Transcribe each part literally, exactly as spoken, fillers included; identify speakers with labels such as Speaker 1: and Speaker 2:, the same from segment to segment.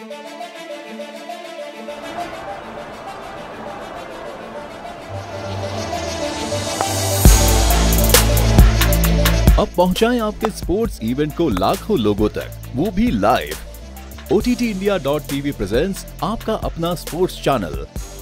Speaker 1: अब पहुंचाएं आपके स्पोर्ट्स इवेंट को लाखों लोगों तक, वो भी live. O T T India dot T V presents आपका अपना sports channel.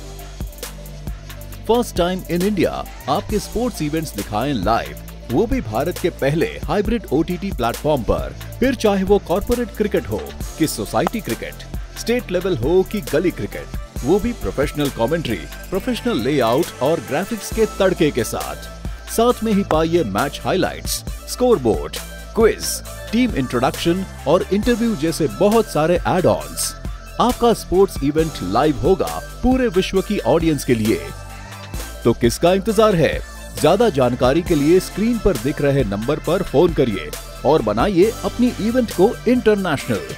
Speaker 1: First time in India आपके स्पोर्ट्स इवेंट्स दिखाएं लाइव, वो भी भारत के पहले hybrid O T T platform पर। फिर चाहे वो कॉर्पोरेट क्रिकेट हो कि सोसाइटी क्रिकेट, स्टेट लेवल हो कि गली क्रिकेट, वो भी प्रोफेशनल कमेंट्री, प्रोफेशनल लेआउट और ग्राफिक्स के तड़के के साथ। साथ में ही पाइए match highlights, scoreboard, quiz, team introduction और इंटरव्यू जैसे बहुत सारे एड ऑन्स। आपका स्पोर्ट्स इवेंट लाइव होगा पूरे विश्व की ऑडियंस के लिए। तो किसका इंतजार है? ज्यादा जानकारी के लिए स्क्रीन पर दिख रहे नंबर पर फोन करिए और बनाइए अपनी इवेंट को इंटरनेशनल।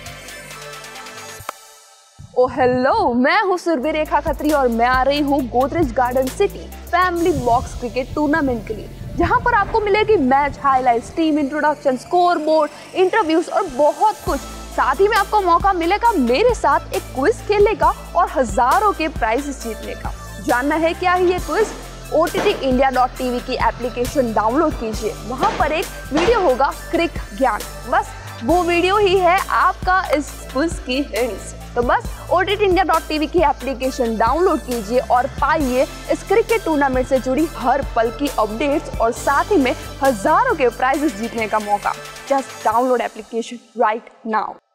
Speaker 2: ओ हेलो, मैं हूँ सुरभि रेखा खत्री और मैं आ रही हूँ Godrej garden city family box cricket tournament के लिए, जहाँ पर आपको मिलेगी match highlights, team introduction, scoreboard, interviews और बहुत कुछ। साथ ही में आपको मौका मिलेगा मेरे साथ एक क्विज खेलने का और हजारों के प्राइजेस जीतने का। जानना है क्या है ये quiz? O T T India dot T V की एप्लीकेशन डाउनलोड कीजिए, वहाँ पर एक वीडियो होगा क्रिक ज्ञान, बस वो वीडियो ही है आपका इस क्विज की हिंट्स। तो बस O T T India dot T V की एप्लीकेशन डाउनलोड कीजिए और पाइए इस क्रिकेट टूर्नामेंट से जुड़ी हर पल की अपडेट्स और साथ ही में हजारों के प्राइजेस जीतने का मौका। Just download application right now.